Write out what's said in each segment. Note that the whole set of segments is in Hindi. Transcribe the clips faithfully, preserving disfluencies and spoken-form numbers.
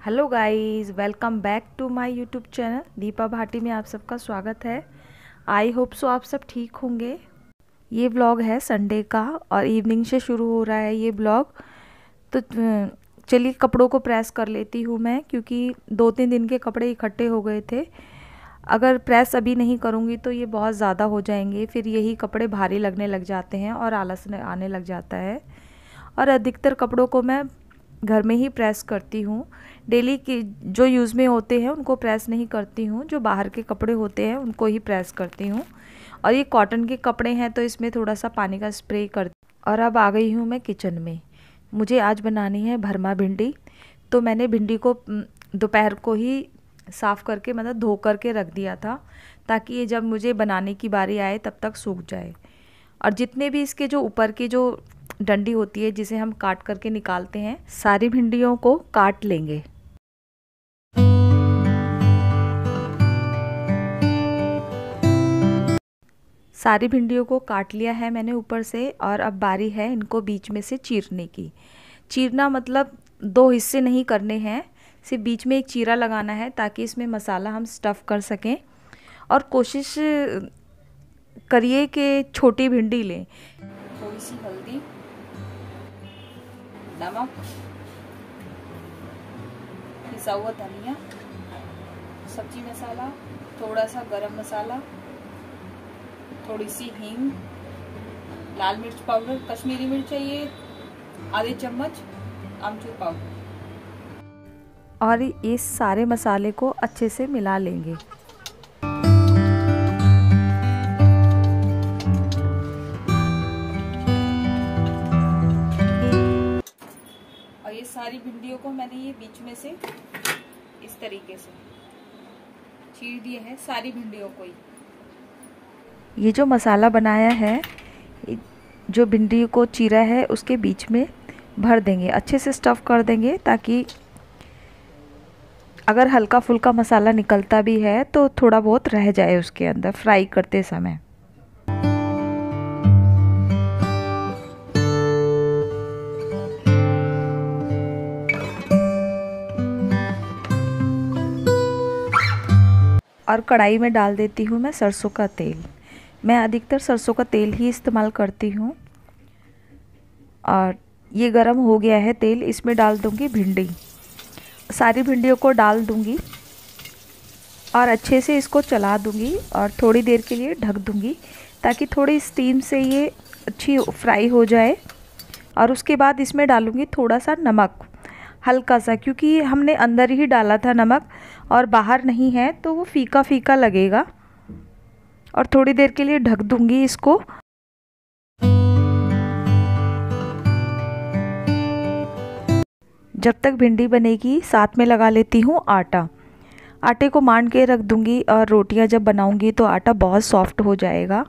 Hello guys, welcome back to my YouTube channel Deepa Bhati में आप सबका स्वागत है। आई होप सो आप सब ठीक होंगे। ये ब्लॉग है संडे का और इवनिंग से शुरू हो रहा है ये ब्लॉग। तो चलिए कपड़ों को प्रेस कर लेती हूँ मैं, क्योंकि दो तीन दिन के कपड़े इकट्ठे हो गए थे। अगर प्रेस अभी नहीं करूँगी तो ये बहुत ज़्यादा हो जाएंगे, फिर यही कपड़े भारी लगने लग जाते हैं और आलस आने लग जाता है। और अधिकतर कपड़ों को मैं घर में ही प्रेस करती हूँ। डेली की जो यूज़ में होते हैं उनको प्रेस नहीं करती हूँ, जो बाहर के कपड़े होते हैं उनको ही प्रेस करती हूँ। और ये कॉटन के कपड़े हैं तो इसमें थोड़ा सा पानी का स्प्रे कर। और अब आ गई हूँ मैं किचन में। मुझे आज बनानी है भरमा भिंडी। तो मैंने भिंडी को दोपहर को ही साफ़ करके मतलब धो करके रख दिया था, ताकि ये जब मुझे बनाने की बारी आए तब तक सूख जाए। और जितने भी इसके जो ऊपर की जो डंडी होती है जिसे हम काट करके निकालते हैं, सारी भिंडियों को काट लेंगे। सारी भिंडियों को काट लिया है मैंने ऊपर से, और अब बारी है इनको बीच में से चीरने की। चीरना मतलब दो हिस्से नहीं करने हैं, सिर्फ बीच में एक चीरा लगाना है ताकि इसमें मसाला हम स्टफ़ कर सकें। और कोशिश करिए कि छोटी भिंडी लें। थोड़ी सी हल्दी, नमक, पिसा हुआ धनिया, सब्जी मसाला, थोड़ा सा गरम मसाला, थोड़ी सी हींग, लाल मिर्च पाउडर, कश्मीरी मिर्च चाहिए आधे चम्मच, आमचूर पाउडर। और इस सारे मसाले को अच्छे से मिला लेंगे। ये सारी भिंडियों को मैंने ये बीच में से इस तरीके से चीर दिए हैं, सारी भिंडियों को ही। ये जो मसाला बनाया है, जो भिंडी को चीरा है उसके बीच में भर देंगे, अच्छे से स्टफ़ कर देंगे, ताकि अगर हल्का फुल्का मसाला निकलता भी है तो थोड़ा बहुत रह जाए उसके अंदर फ्राई करते समय। और कढ़ाई में डाल देती हूँ मैं सरसों का तेल। मैं अधिकतर सरसों का तेल ही इस्तेमाल करती हूँ। और ये गरम हो गया है तेल, इसमें डाल दूँगी भिंडी। सारी भिंडियों को डाल दूँगी और अच्छे से इसको चला दूँगी और थोड़ी देर के लिए ढक दूँगी, ताकि थोड़ी स्टीम से ये अच्छी फ्राई हो जाए। और उसके बाद इसमें डालूँगी थोड़ा सा नमक, हल्का सा, क्योंकि हमने अंदर ही डाला था नमक और बाहर नहीं है तो वो फीका फीका लगेगा। और थोड़ी देर के लिए ढक दूंगी इसको। जब तक भिंडी बनेगी साथ में लगा लेती हूँ आटा। आटे को मान के रख दूंगी और रोटियां जब बनाऊंगी तो आटा बहुत सॉफ्ट हो जाएगा।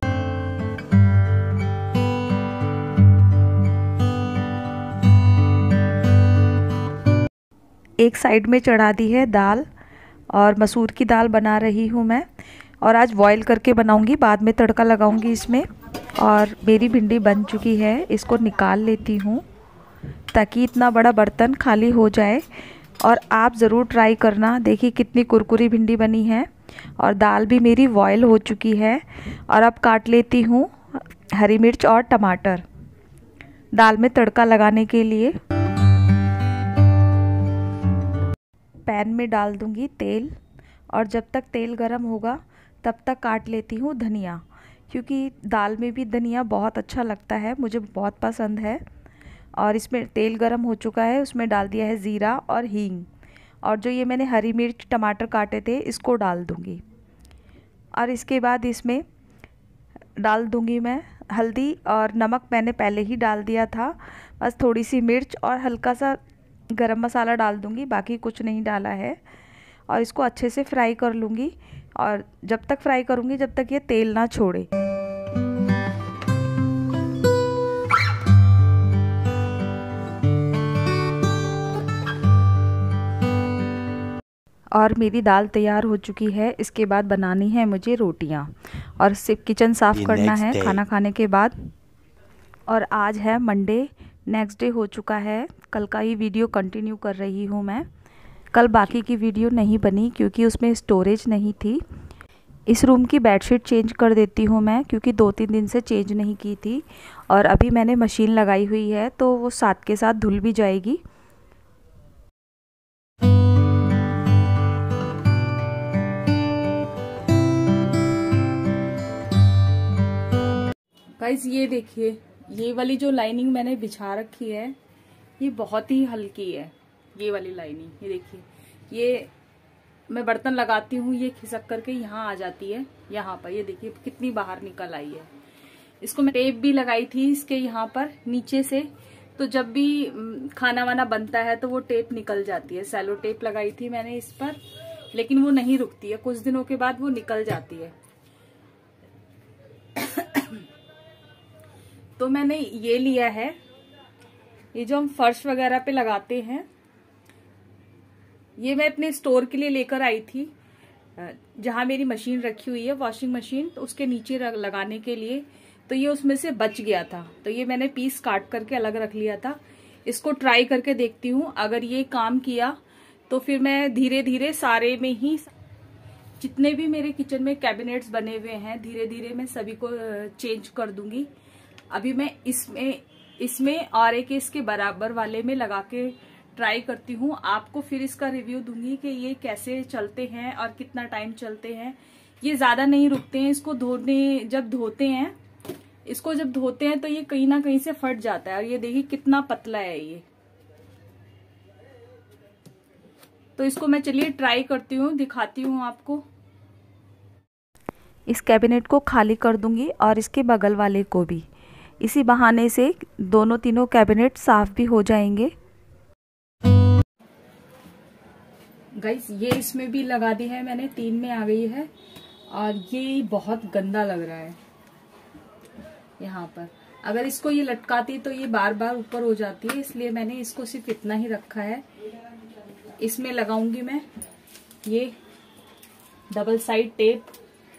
एक साइड में चढ़ा दी है दाल, और मसूर की दाल बना रही हूँ मैं, और आज बॉईल करके बनाऊँगी, बाद में तड़का लगाऊँगी इसमें। और मेरी भिंडी बन चुकी है, इसको निकाल लेती हूँ ताकि इतना बड़ा बर्तन खाली हो जाए। और आप ज़रूर ट्राई करना, देखिए कितनी कुरकुरी भिंडी बनी है। और दाल भी मेरी बॉईल हो चुकी है। और अब काट लेती हूँ हरी मिर्च और टमाटर दाल में तड़का लगाने के लिए। पैन में डाल दूंगी तेल, और जब तक तेल गरम होगा तब तक काट लेती हूँ धनिया, क्योंकि दाल में भी धनिया बहुत अच्छा लगता है, मुझे बहुत पसंद है। और इसमें तेल गरम हो चुका है, उसमें डाल दिया है ज़ीरा और हींग, और जो ये मैंने हरी मिर्च टमाटर काटे थे इसको डाल दूँगी। और इसके बाद इसमें डाल दूँगी मैं हल्दी, और नमक मैंने पहले ही डाल दिया था, बस थोड़ी सी मिर्च और हल्का सा गरम मसाला डाल दूंगी, बाकी कुछ नहीं डाला है। और इसको अच्छे से फ्राई कर लूँगी, और जब तक फ्राई करूँगी जब तक ये तेल ना छोड़े। और मेरी दाल तैयार हो चुकी है। इसके बाद बनानी है मुझे रोटियाँ, और सिर्फ किचन साफ़ करना है खाना खाने के बाद। और आज है मंडे, नेक्स्ट डे हो चुका है, कल का ही वीडियो कंटिन्यू कर रही हूँ मैं। कल बाकी की वीडियो नहीं बनी क्योंकि उसमें स्टोरेज नहीं थी। इस रूम की बेडशीट चेंज कर देती हूँ मैं, क्योंकि दो तीन दिन से चेंज नहीं की थी और अभी मैंने मशीन लगाई हुई है तो वो साथ के साथ धुल भी जाएगी। गाइस ये देखिए, ये वाली जो लाइनिंग मैंने बिछा रखी है ये बहुत ही हल्की है। ये वाली लाइनिंग ये देखिए, ये मैं बर्तन लगाती हूँ ये खिसक करके यहाँ आ जाती है, यहाँ पर ये देखिए कितनी बाहर निकल आई है। इसको मैं टेप भी लगाई थी इसके यहाँ पर नीचे से, तो जब भी खाना वाना बनता है तो वो टेप निकल जाती है। सैलो टेप लगाई थी मैंने इस पर, लेकिन वो नहीं रुकती है, कुछ दिनों के बाद वो निकल जाती है। तो मैंने ये लिया है, ये जो हम फर्श वगैरह पे लगाते हैं, ये मैं अपने स्टोर के लिए लेकर आई थी, जहां मेरी मशीन रखी हुई है वॉशिंग मशीन, तो उसके नीचे लगाने के लिए। तो ये उसमें से बच गया था, तो ये मैंने पीस काट करके अलग रख लिया था। इसको ट्राई करके देखती हूँ, अगर ये काम किया तो फिर मैं धीरे धीरे सारे में ही, जितने भी मेरे किचन में कैबिनेट्स बने हुए हैं, धीरे धीरे मैं सभी को चेंज कर दूंगी। अभी मैं इसमें इसमें और एक इसके बराबर वाले में लगा के ट्राई करती हूँ, आपको फिर इसका रिव्यू दूंगी कि ये कैसे चलते हैं और कितना टाइम चलते हैं। ये ज्यादा नहीं रुकते हैं। इसको धोने जब धोते हैं इसको जब धोते हैं तो ये कहीं ना कहीं से फट जाता है, और ये देखिए कितना पतला है ये। तो इसको मैं चलिए ट्राई करती हूँ, दिखाती हूँ आपको। इस कैबिनेट को खाली कर दूंगी और इसके बगल वाले को भी, इसी बहाने से दोनों तीनों कैबिनेट साफ भी हो जाएंगे। गाइस ये इसमें भी लगा दी है मैंने, तीन में आ गई है, और ये बहुत गंदा लग रहा है यहाँ पर। अगर इसको ये लटकाती तो ये बार बार ऊपर हो जाती है, इसलिए मैंने इसको सिर्फ इतना ही रखा है। इसमें लगाऊंगी मैं ये डबल साइड टेप,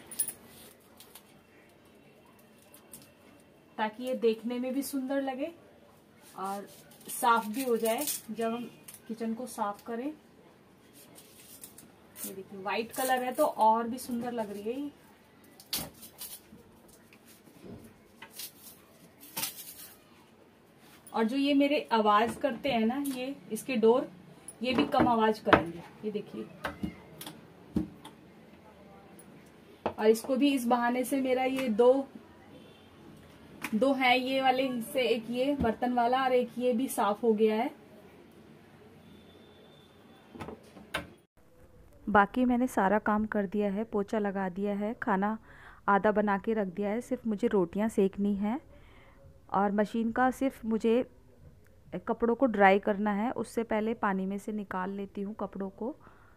ताकि ये देखने में भी सुंदर लगे और साफ भी हो जाए जब हम किचन को साफ करें। ये देखिए व्हाइट कलर है तो और भी सुंदर लग रही है ये। और जो ये मेरे आवाज करते हैं ना, ये इसके डोर, ये भी कम आवाज करेंगे, ये देखिए। और इसको भी इस बहाने से मेरा ये दो दो है ये वाले हिस्से, एक ये बर्तन वाला और एक ये भी साफ हो गया है। बाकी मैंने सारा काम कर दिया है, पोछा लगा दिया है, खाना आधा बना के रख दिया है, सिर्फ मुझे रोटियां सेकनी है। और मशीन का सिर्फ मुझे कपड़ों को ड्राई करना है, उससे पहले पानी में से निकाल लेती हूँ कपड़ों को।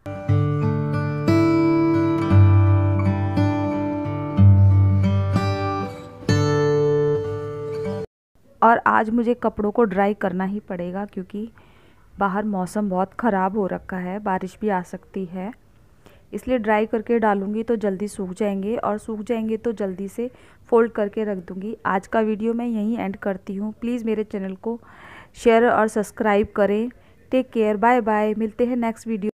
और आज मुझे कपड़ों को ड्राई करना ही पड़ेगा, क्योंकि बाहर मौसम बहुत ख़राब हो रखा है, बारिश भी आ सकती है, इसलिए ड्राई करके डालूंगी तो जल्दी सूख जाएंगे, और सूख जाएंगे तो जल्दी से फोल्ड करके रख दूंगी। आज का वीडियो मैं यहीं एंड करती हूँ। प्लीज़ मेरे चैनल को शेयर और सब्सक्राइब करें। टेक केयर, बाय बाय, मिलते हैं नेक्स्ट वीडियो।